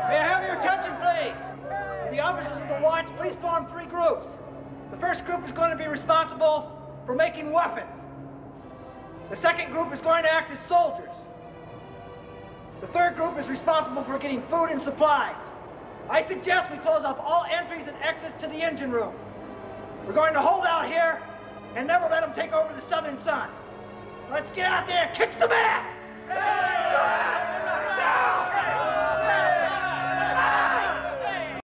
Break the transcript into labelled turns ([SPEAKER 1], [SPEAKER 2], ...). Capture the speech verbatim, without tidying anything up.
[SPEAKER 1] May I have your attention, please? The officers of the watch, please form three groups. The first group is going to be responsible for making weapons. The second group is going to act as soldiers. The third group is responsible for getting food and supplies. I suggest we close off all entries and exits to the engine room. We're going to hold out here and never let them take over the Southern Sun. Let's get out there and kick some ass!